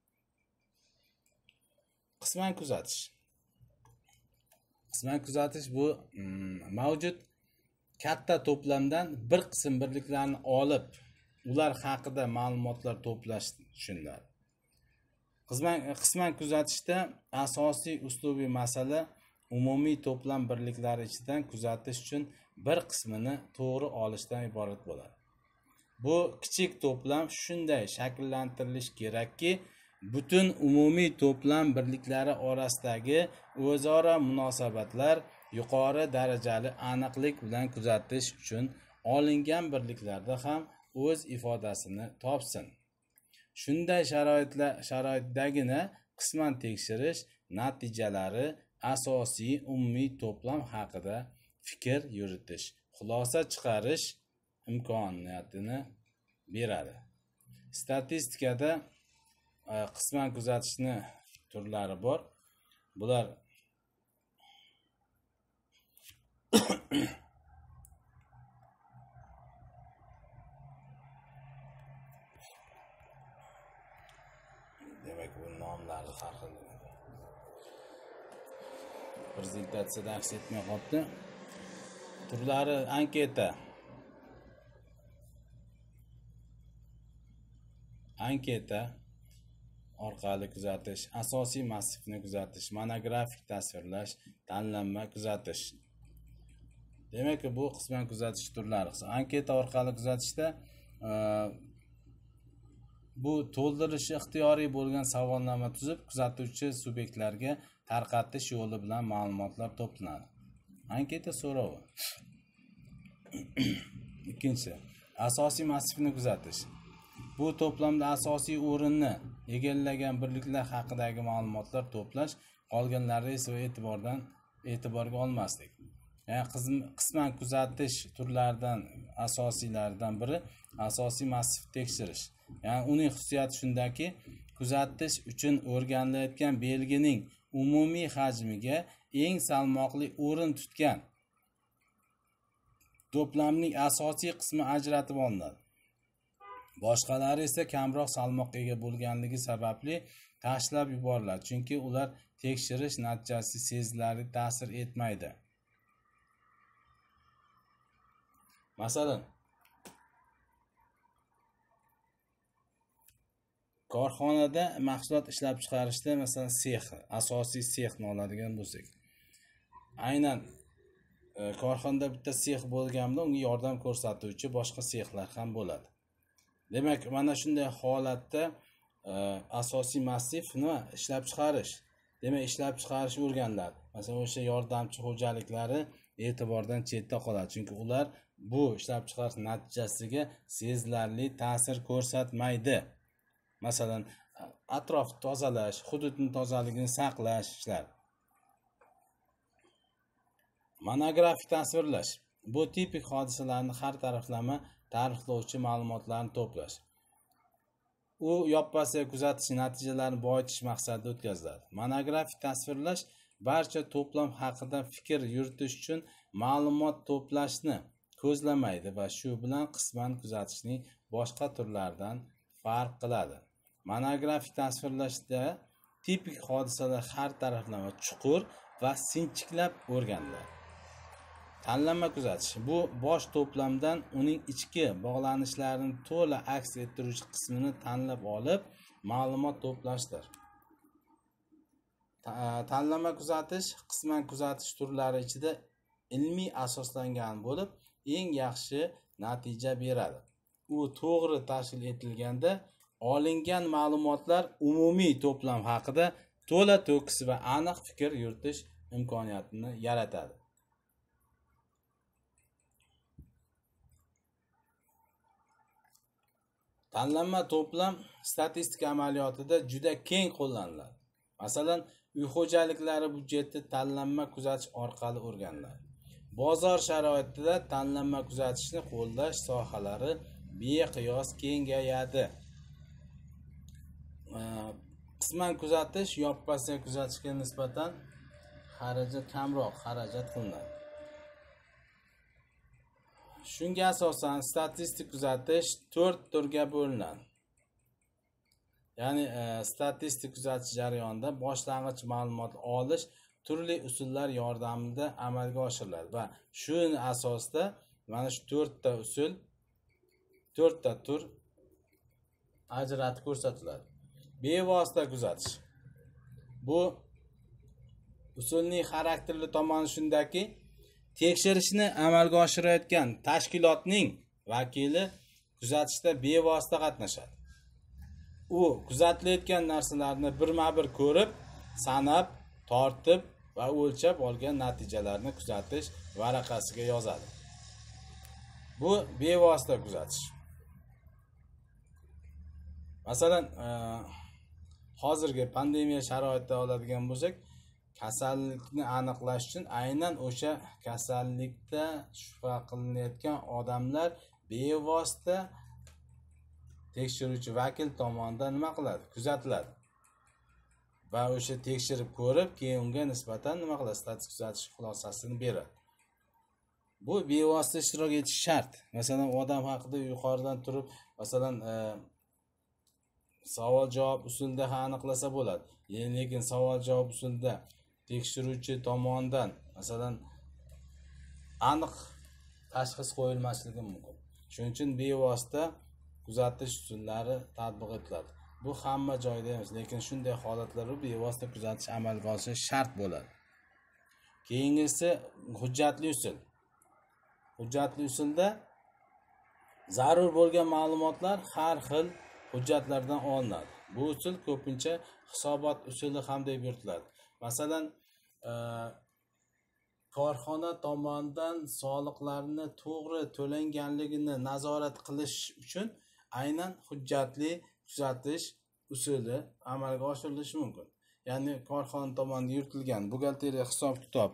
Qisman kuzatish. Qisman kuzatish bu mavjud katta to'plamdan bir qism birliklarni olib, ular haqida ma'lumotlar to'plash tushuniladi. Qisman kuzatishda asosiy uslubiy masala umumiy to'plam birliklari ichidan kuzatish uchun bir qismini to'g'ri olishdan iborat bo'ladi. Bu kichik to'plam shunday shakllantirilishi kerakki, butun umumiy to'plam birliklari orasidagi o'zaro munosabatlar yuqori darajali aniqlik bilan kuzatish uchun olingan birliklarda ham o'z ifodasini topsin. Shunday sharoitdagina qisman tekshirish natijalari asosiy umumiy to'plam haqida fikr yuritish, xulosa chiqarish imkoniyatini beradi. Statistikada qisman kuzatishni turlari bor. Bular turlari har xil. Prezentatsiyada aks etmay qolibdi. Turlari anketa orqali kuzatish, asosiy massivni kuzatish, monografik tasvirlash, tanlanma kuzatish. Demak, bu qisman kuzatish turlari. Anketa orqali kuzatishda bu to'ldirishi ixtiyoriy bo'lgan savolnoma tuzib, kuzatuvchi subyektlarga tarqatish yo'li bilan ma'lumotlar to'planadi. Anketa so'rovi. Ikkinchisi, asosiy massivni kuzatish. Bu to'plamda asosiy o'rinni egallagan birliklar haqidagi ma'lumotlar to'plash, qolganlari esa e'tiborga olmaslik. Ya'ni qisman kuzatish turlaridan asosiylaridan biri asosiy massiv tekshirish. Ya'ni uning xususiyati shundaki, kuzatish uchun o'rganilayotgan belgining umumiy hajmiga eng salmoqli o'rin tutgan to'plamning asosiy qismi ajratib olinadi. Boshqalari esa kamroq salmoqqa ega bo'lganligi sababli tashlab yuboriladi, chunki ular tekshirish natijasiga sezilarli ta'sir etmaydi. Masalan, korxonada mahsulot ishlab chiqarishda, masalan, asosiy sexni oladigan bo'lsak, aynan korxonada bitta sex bo'lganda unga yordam ko'rsatuvchi boshqa sexlar ham bo'ladi. Demak, mana shunday holatda asosiy massiv nima? Ishlab chiqarish. Demak, ishlab chiqarish o'rganiladi. Masalan, o'sha yordamchi xo'jaliklari e'tibordan chetda qoladi, chunki ular bu ishlab chiqarish natijasiga sezilarli ta'sir ko'rsatmaydi. Masalan, atrofni tozalash, hududning tozaligini saqlash ishlar. Monografik tasvirlash. Bu tipik hodisalarni har taraflama ta'riflovchi ma'lumotlarni to'plash. U yoppasiga kuzatish natijalarini boyitish maqsadida o'tkaziladi. Monografik tasvirlash barcha to'plam haqida fikr yuritish uchun ma'lumot to'plashni ko'zlamaydi va shu bilan qisman kuzatishning boshqa turlaridan farq qiladi. Monografik tasvirlashda tipik hodisalar har taraflama chuqur va sinchiklab o'rganiladi. Tanlanma kuzatish. Bu bosh to'plamdan uning ichki bog'lanishlarini to'la aks ettiruvchi qismini tanlab olib, ma'lumot to'plashdir. Tanlanma kuzatish qisman kuzatish turlari ichida ilmiy asoslangan bo'lib, eng yaxshi natija beradi. U to'g'ri tashkil etilganda olingan ma'lumotlar umumiy to'plam haqida to'la to'kis va aniq fikr yuritish imkoniyatini yaratadi. Tanlanma to'plam statistika amaliyotida juda keng qo'llaniladi. Masalan, uy xo'jaliklari budjeti tanlanma kuzatish orqali o'rganiladi. Bozor sharoitida tanlanma kuzatishni qo'llash sohalari beqiyos kengayadi. Qisman kuzatish yoppasiga kuzatishga nisbatan kamroq xarajat qilinadi. Shunga asosan statistik kuzatish 4 turga bo'linadi. Ya'ni statistik kuzatish jarayonida boshlang'ich ma'lumot olish turli usullar yordamida amalga oshiriladi va shu asosda mana shu 4 ta tur ajratib ko'rsatiladi. Bevosita kuzatish. Bu usulning xarakterli tomoni shundaki, tekshirishni amalga oshirayotgan tashkilotning vakili kuzatishda bevosita qatnashadi. U kuzatilayotgan narsalarni birma-bir ko'rib, sanab, tortib va o'lchab olgan natijalarni kuzatish varaqasiga yozadi. Bu bevosita kuzatish. Masalan, hozirgi pandemiya sharoitida oladigan bo'lsak, kasallikni aniqlash uchun aynan o'sha kasallikda shubha qilinayotgan odamlar bevosita tekshiruvchi vakil tomonidan nima qiladi? Kuzatiladi. Va o'sha tekshirib ko'rib, keyin unga nisbatan nima qiladi? Statistik kuzatish xulosasini beradi. Bu bevosita ishtirok etish shart. Masalan, odam haqida yuqoridan turib, masalan, savol-javob usulida aniqlasa bo'ladi. lekin savol javob usulida tekshiruvchi tomonidan masalan aniq tashxis qo'yilmasligi mumkin. Shuning uchun bevosita kuzatish usullari tatbiq etiladi. Bu hamma joyda emas, lekin shunday holatlarda bevosita kuzatish amalga oshishi shart bo'ladi. Keyingisi hujjatli usul. Hujjatli usulda zarur bo'lgan ma'lumotlar har xil hujjatlardan olinadi. Bu usul ko'pincha hisobot usuli ham deb yuritiladi. Masalan, korxona tomonidan soliqlarni to'g'ri to'langanligini nazorat qilish uchun aynan hujjatli kuzatish usuli amalga oshirilishi mumkin. Ya'ni korxona tomonidan yuritilgan buxgalteriya hisob-kitob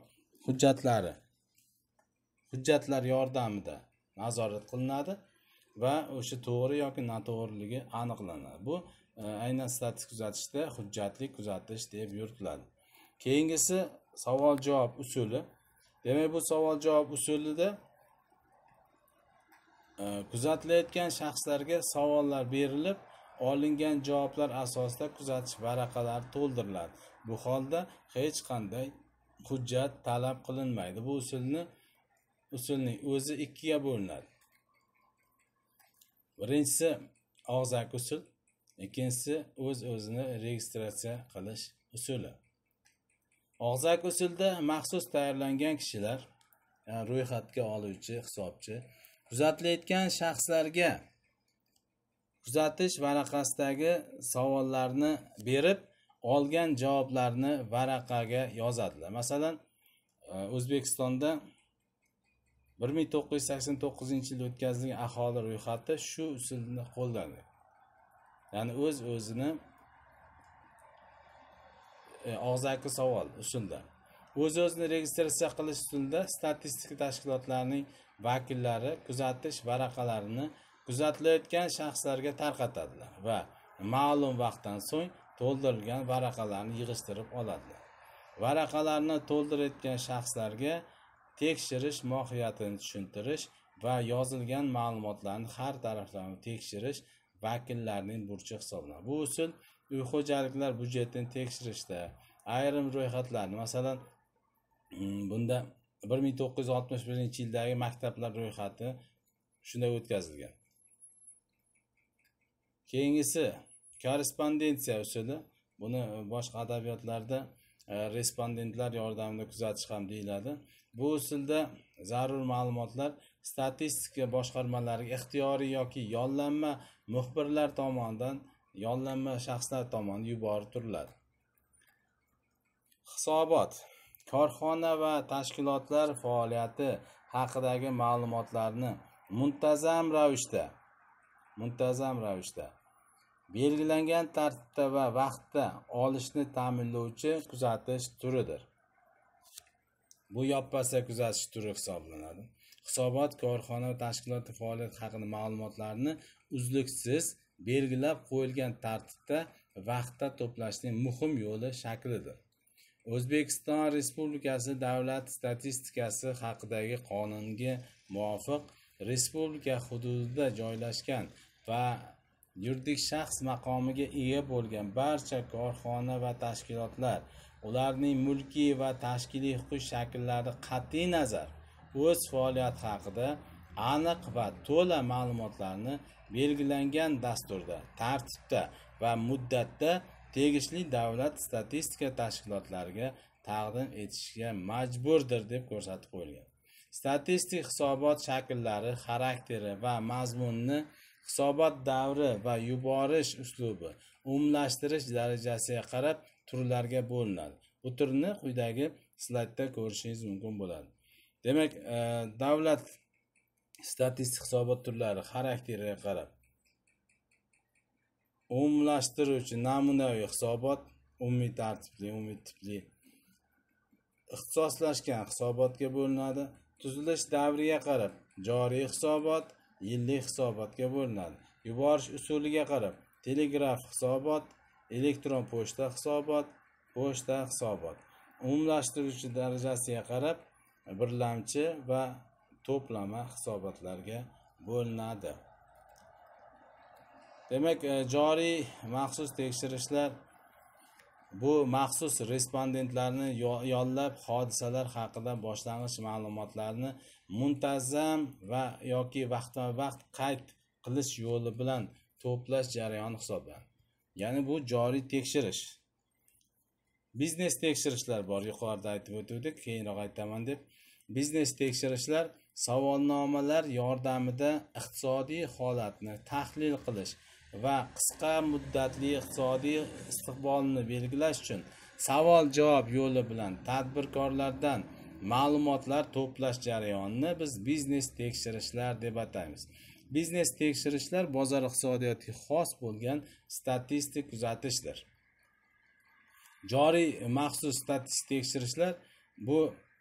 hujjatlar yordamida nazorat qilinadi va o'sha to'g'ri yoki noto'g'riligi aniqlanadi. Bu aynan statistik kuzatishda hujjatli kuzatish deb yuritiladi. Keyingisi savol-javob usuli. Demak, bu savol-javob usulida kuzatilayotgan shaxslarga savollar berilib, olingan javoblar asosida kuzatish varaqalari to'ldiriladi. Bu holda hech qanday hujjat talab qilinmaydi. Bu usulning o'zi ikkiga bo'linadi. Birinchisi og'zaki usul, ikkinchisi o'z-o'zini registratsiya qilish usuli. Og'zaki usulda maxsus tayyorlangan kishilar, ya'ni ro'yxatga oluvchi, hisobchi, kuzatilayotgan shaxslarga kuzatish varaqasidagi savollarni berib, olgan javoblarni varaqaga yozadilar. Masalan, O'zbekistonda 1989-yilda o'tkazilgan aholi ro'yxati shu usulni qo'llanadi. Ya'ni o'z-o'zini og'zaki savol usulda. O'z-o'zini registratsiya qilish usulida statistika tashkilotlarining vakillari kuzatish varaqalarini kuzatilayotgan shaxslarga tarqatadilar va ma'lum vaqtdan so'ng to'ldirilgan varaqalarni yig'ishtirib oladilar. Varaqalarni to'ldirayotgan shaxslarga tekshirish mohiyatini tushuntirish va yozilgan ma'lumotlarni har taraflama tekshirish vakillarning burchi hisoblanadi. Bu usul uy xo'jaliklar budjetini tekshirishda ayrim ro'yxatlarni, masalan, bunda 1961-yildagi maktablar ro'yxati shunday o'tkazilgan. Keyingisi korrespondensiya usuli. Buni boshqa adabiyotlarda respondentlar yordamida kuzatish ham deyiladi. Bu usulda zarur ma'lumotlar statistika boshqarmalariga ixtiyoriy yoki yollanma muxbirlar tomonidan, yollanma shaxslar tomonidan yuborib turiladi. Hisobot. Korxona va tashkilotlar faoliyati haqidagi ma'lumotlarni muntazam ravishda belgilangan tartibda va vaqtda olishni ta'minlovchi kuzatish turidir. Bu yoppasa kuzatish turi hisoblanadi. Hisobot korxona va tashkilot faoliyati haqida ma'lumotlarni uzluksiz belgilab qo'yilgan tartibda vaqtda to'plashning muhim yo'li shaklidir. O'zbekiston Respublikasi Davlat statistikasi haqidagi qonunga muvofiq respublika hududida joylashgan va yuridik shaxs maqomiga ega bo'lgan barcha korxona va tashkilotlar ularning mulkiy va tashkiliy huquq shakllari qat'iy nazar o'z faoliyati haqida aniq va to'la ma'lumotlarni belgilangan dasturda, tartibda va muddatda tegishli davlat statistika tashkilotlariga taqdim etishga majburdir deb ko'rsatib qo'yilgan. Statistik hisobot shakllari, xarakteri va mazmunni, hisobot davri va yuborish uslubi, umumlashtirish darajasiga qarab turlarga bo'linadi. Bu turni quyidagi slaydda ko'rishingiz mumkin bo'ladi. Demak, davlat statistik hisobot turlari xarakteriga qarab umumlashtiruvchi namunaviy hisobot, umumiy tartibli, umumiy tipli, ixtisoslashgan hisobotga bo'linadi. Tuzilish davriga qarab joriy hisobot, yillik hisobotga bo'linadi. Yuborish usuliga qarab telegraf hisobot, elektron pochta hisobot, pochta hisobot. Umumlashtiruvchi darajasiga qarab birlamchi va to'plama hisobotlarga bo'linadi. Demak, joriy maxsus tekshirishlar bu maxsus respondentlarni yollab hodisalar haqida boshlang'ich ma'lumotlarni muntazam va yoki vaqtma-vaqt qayd qilish yo'li bilan to'plash jarayoni hisoblanadi. Ya'ni bu joriy tekshirish. Biznes tekshirishlar bor, yuqorida aytib o'tdik, keyinroq aytaman deb. Biznes tekshirishlar savolnomalar yordamida iqtisodiy holatni tahlil qilish va qisqa muddatli iqtisodiy istiqbolni belgilash uchun savol-javob yo'li bilan tadbirkorlardan ma'lumotlar to'plash jarayonini biz biznes tekshirishlar deb ataymiz. Biznes tekshirishlar bozor iqtisodiyotiga xos bo'lgan statistik kuzatishdir. Joriy maxsus statistik tekshirishlar bu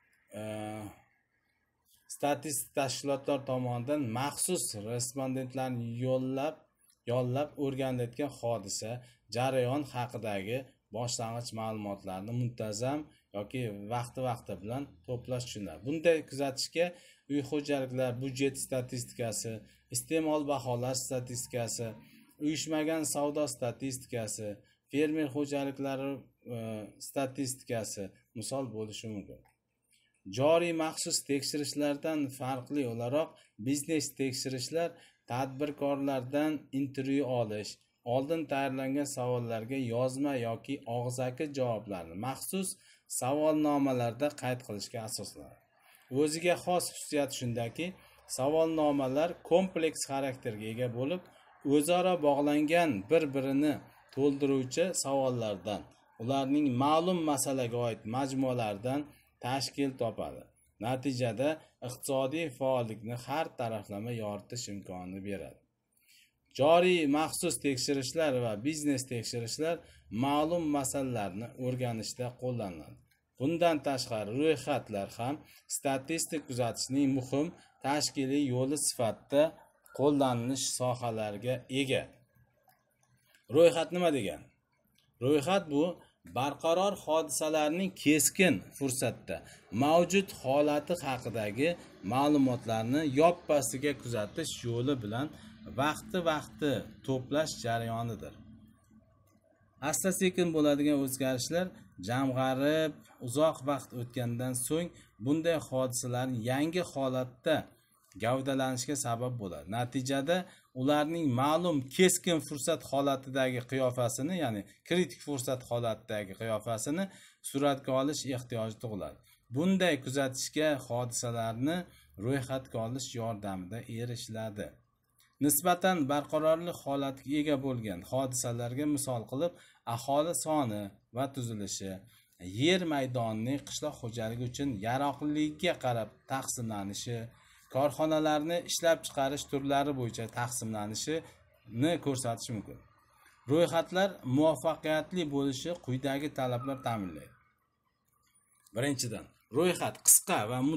statistik tashkilotlar tomonidan maxsus respondentlarni yollab o'rganilayotgan hodisa, jarayon haqidagi boshlang'ich ma'lumotlarni muntazam yoki vaqti bilan to'plash tushuniladi. Bunday kuzatishga uy xo'jaliklar budjet statistikasi, iste'mol baholash statistikasi, uyushmagan savdo statistikasi, fermer xo'jaliklari statistikasi misol bo'lishi mumkin. Joriy maxsus tekshirishlardan farqli o'laroq biznes tekshirishlar tadbirkorlardan intervyu olish, oldin tayyorlangan savollarga yozma yoki og'zaki javoblarni maxsus savolnomalarda qayd qilishga asoslanadi. O'ziga xos xususiyati shundaki, savolnomalar kompleks xarakterga ega bo'lib, o'zaro bog'langan bir-birini to'ldiruvchi savollardan, ularning ma'lum masalaga oid majmualardan tashkil topadi. Natijada iqtisodiy faollikni har taraflama yoritish imkonini beradi. Joriy maxsus tekshirishlar va biznes tekshirishlar ma'lum masalalarni o'rganishda qo'llaniladi. Bundan tashqari ro'yxatlar ham statistik kuzatishning muhim tashkiliy yo'li sifatida qo'llanilish sohalariga ega. Ro'yxat nima degani? Ro'yxat bu barqaror hodisalarning keskin fursatda mavjud holati haqidagi ma'lumotlarni yoppasiga kuzatish yo'li bilan vaqti to'plash jarayonidir. Asta-sekin bo'ladigan o'zgarishlar jamg'arib, uzoq vaqt o'tgandan so'ng bunday hodisalarning yangi holatda gavdalanishiga sabab bo'ladi. Natijada ularning ma'lum keskin fursat holatidagi qiyofasini, ya'ni kritik fursat holatidagi qiyofasini suratga olish ehtiyoji tug'iladi. Bunday kuzatishga hodisalarni ro'yxatga olish yordamida erishiladi. Nisbatan barqarorlik holatiga ega bo'lgan hodisalarga misol qilib, aholi soni va tuzilishi, yer maydonining qishloq xo'jaligi uchun yaroqliligiga qarab taqsimlanishi, korxonalarni ishlab chiqarish turlari bo'yicha taqsimlanishini ko'rsatish mumkin. Ro'yxatlar muvaffaqiyatli bo'lishi quyidagi talablar ta'minlaydi. Birinchidan, ro'yxat qisqa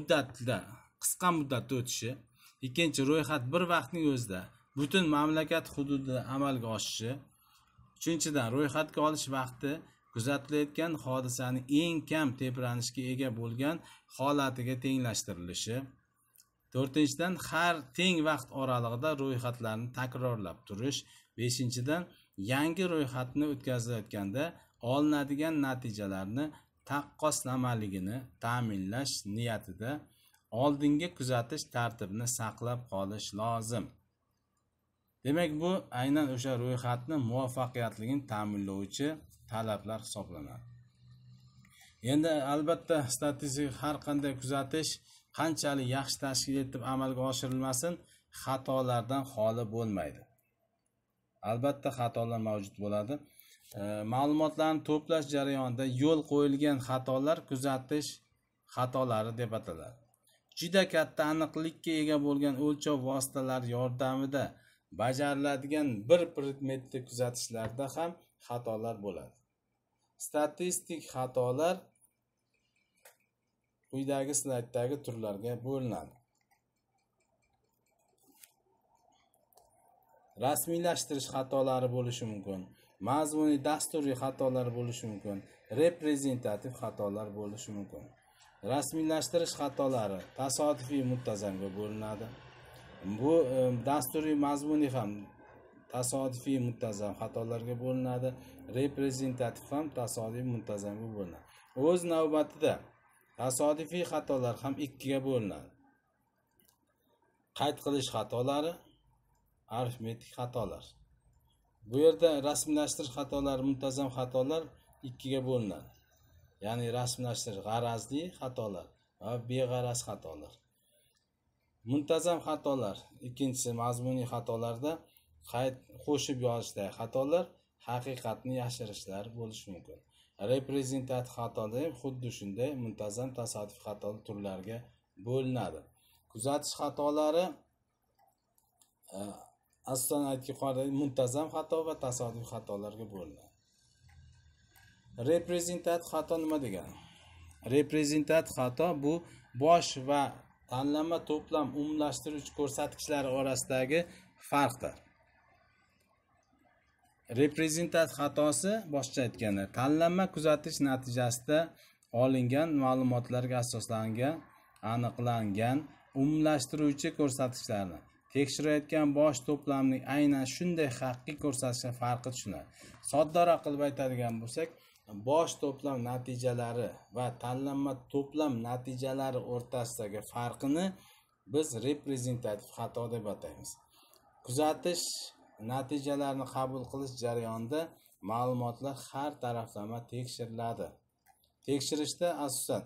muddatda o'tishi. Ikkinchi, ro'yxat bir vaqtning o'zida butun mamlakat hududida amalga oshishi. Uchinchidan, ro'yxatga olish vaqti kuzatilayotgan hodisaning eng kam tebranishga ega bo'lgan holatiga tenglashtirilishi. To'rtinchidan, har teng vaqt oralig'ida ro'yxatlarni takrorlab turish. Beshinchidan, yangi ro'yxatni o'tkazilayotganda olinadigan natijalarni taqqoslamaligini ta'minlash niyatida oldingi kuzatish tartibini saqlab qolish lozim. Demak, bu aynan o'sha ro'yxatni muvaffaqiyatligini ta'minlovchi talablar hisoblanadi. Endi albatta statistik har qanday kuzatish qanchalik yaxshi tashkil etib amalga oshirilmasin, xatolardan xoli bo'lmaydi. Albatta xatolar mavjud bo'ladi. Ma'lumotlarni to'plash jarayonida yo'l qo'yilgan xatolar kuzatish xatolari deb ataladi. Juda katta aniqlikka ega bo'lgan o'lchov vositalari yordamida bajariladigan bir predmetni kuzatishlarda ham xatolar bo'ladi. Statistik xatolar quyidagi slayddagi turlarga bo'linadi. Rasmiylashtirish xatolari bo'lishi mumkin, mazmuniy dasturiy xatolar bo'lishi mumkin, reprezentativ xatolar bo'lishi mumkin. Rasmiylashtirish xatolari tasodifiy muntazamga bo'linadi. Bu dasturiy mazmuniy ham tasodifiy muntazam xatolarga bo'linadi. Reprezentativ ham tasodifiy muntazamga bo'linadi. O'z navbatida tasodifiy xatolar ham ikkiga bo'linadi. Qayd qilish xatolari, arifmetik xatolar. Bu yerda rasmlashtirish xatolari, muntazam xatolar ikkiga bo'linadi. Ya'ni rasmlashtirish g'arazli xatolar va beg'araz xatolar. Muntazam xatolar, ikkinchisi mazmuniy xatolarda qo'shib yozishdagi xatolar haqiqatni yashirishlar bo'lishi mumkin. Reprezentativ xatolar ham xuddi shunday muntazam tasodifiy xato turlariga bo'linadi. Kuzatish xatolari asosan aytgan yuqoridagi muntazam xato va tasodifiy xatolarga bo'linadi. Reprezentativ xato nima degani? Reprezentativ xato bu bosh va tanlama to'plam umumlashtiruvchi ko'rsatkichlari orasidagi farqdir. Reprezentativ xatosi boshqa aytganda tanlama kuzatish natijasida olingan ma'lumotlarga asoslangan aniqlangan umumlashtiruvchi ko'rsatkichlarni tekshirayotgan bosh to'plamning aynan shunday haqiqiy ko'rsatkichlar farqi tushunadi. Soddaroq qilib aytadigan bo'lsak, bosh to'plam natijalari va tanlanma to'plam natijalari o'rtasidagi farqini biz reprezentativ xato deb ataymiz. Kuzatish natijalarini qabul qilish jarayonida ma'lumotlar har taraflama tekshiriladi. Tekshirishda asosan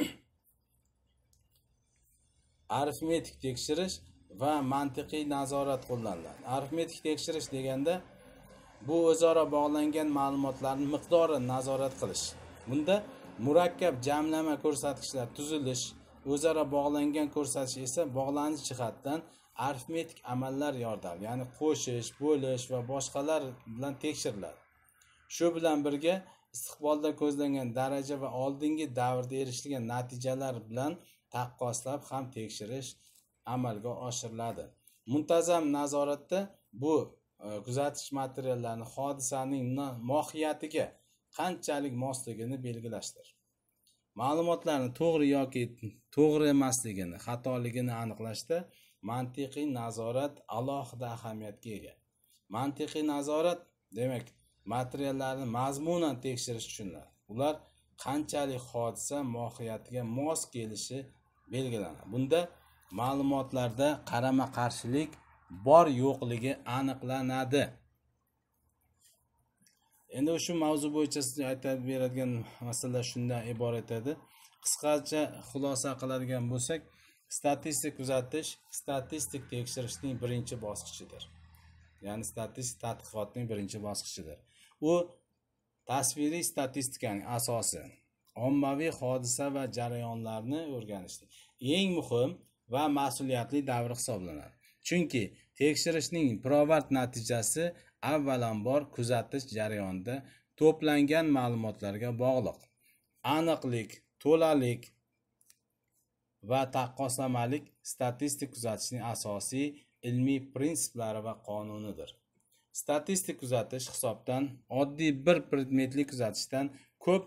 arifmetik tekshirish va mantiqiy nazorat qo'llaniladi. Arifmetik tekshirish deganda bu o'zaro bog'langan ma'lumotlarning miqdorini nazorat qilish. Bunda murakkab jamlama ko'rsatkichlar tuzilish, o'zaro bog'langan ko'rsatish esa bog'lanish jihatdan arifmetik amallar yordamida, ya'ni qo'shish, bo'lish va boshqalar bilan tekshiriladi. Shu bilan birga istiqbolda ko'zlangan daraja va oldingi davrda erishilgan natijalar bilan taqqoslab ham tekshirish amalga oshiriladi. Muntazam nazoratda bu kuzatish materiallarini hodisaning mohiyatiga qanchalik mosligini belgilashdir. Ma'lumotlarning to'g'ri yoki to'g'ri emasligini, xatoligini aniqlashda mantiqiy nazorat alohida ahamiyatga ega. Mantiqiy nazorat demak materiallarni mazmunan tekshirish tushuniladi. Ular qanchalik hodisa mohiyatiga mos kelishi belgilanadi. Bunda ma'lumotlarda qarama-qarshilik bor yo'qligi aniqlanadi. Endi shu mavzu bo'yicha sizga aytib beradigan masalalar shundan iborat edi. Qisqacha xulosa qiladigan bo'lsak, statistik kuzatish statistik tekshirishning birinchi bosqichidir. Ya'ni statistik tadqiqotning birinchi bosqichidir. U tasviriy statistikaning asosi, ommaviy hodisa va jarayonlarni o'rganishdir. Eng muhim va mas'uliyatli davr hisoblanadi. Chunki tekshirishning pirovard natijasi avvalambor kuzatish jarayonida to'plangan ma'lumotlarga bog'liq. Aniqlik, to'lalik va taqqoslamalik statistik kuzatishning asosiy ilmiy prinsiplari va qonunidir. Statistik kuzatish hisobdan oddiy bir predmetli kuzatishdan ko'p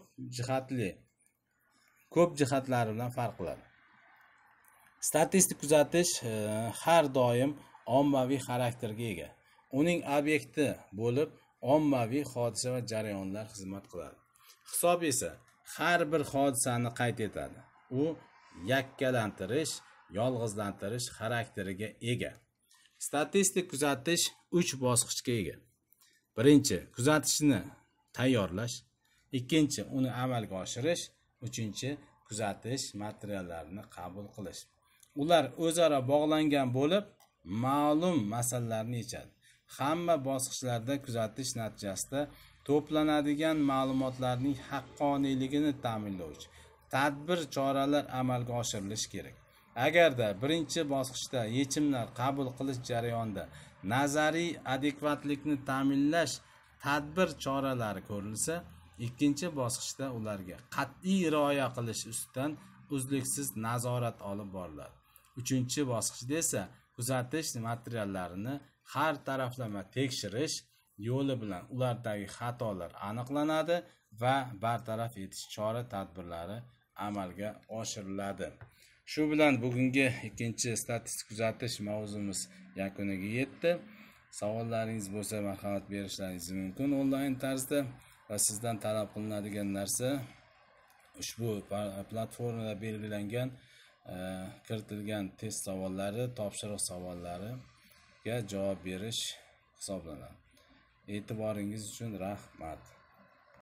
jihatlari bilan farq qiladi. Statistik kuzatish har doim ommaviy xarakterga ega. Uning obyekti bo'lib ommaviy hodisa va jarayonlar xizmat qiladi. Hisob esa har bir hodisani qayd etadi. U yakkalantirish, yolg'izlantirish xarakteriga ega. Statistik kuzatish 3 bosqichga ega. Birinchi, kuzatishni tayyorlash, ikkinchi, uni amalga oshirish, uchinchi, kuzatish materiallarini qabul qilish. Ular o'zaro bog'langan bo'lib, ma'lum masalalarni yechadi. Hamma bosqichlarda kuzatish natijasida to'planadigan ma'lumotlarning haqqoniyligini ta'minlovchi tadbir choralar amalga oshirilishi kerak. Agarda birinchi bosqichda yechimlar qabul qilish jarayonida nazariy adekvatlikni ta'minlash tadbir choralari ko'rilsa, ikkinchi bosqichda ularga qat'iy rioya qilish ustidan uzluksiz nazorat olib boriladi. Uchinchi bosqichda esa kuzatish materiallarini har taraflama tekshirish yo'li bilan ulardagi xatolar aniqlanadi va bartaraf etish chora-tadbirlari amalga oshiriladi. Shu bilan bugungi ikkinchi statistik kuzatish mavzumiz yakuniga yetdi. savollaringiz bo'lsa marhamat berishlaringiz mumkin onlayn tarzda va sizdan talab qilinadigan narsa ushbu platformada belgilangan kiritilgan test savollari, topshiriq savollariga javob berish hisoblanadi. E'tiboringiz uchun rahmat.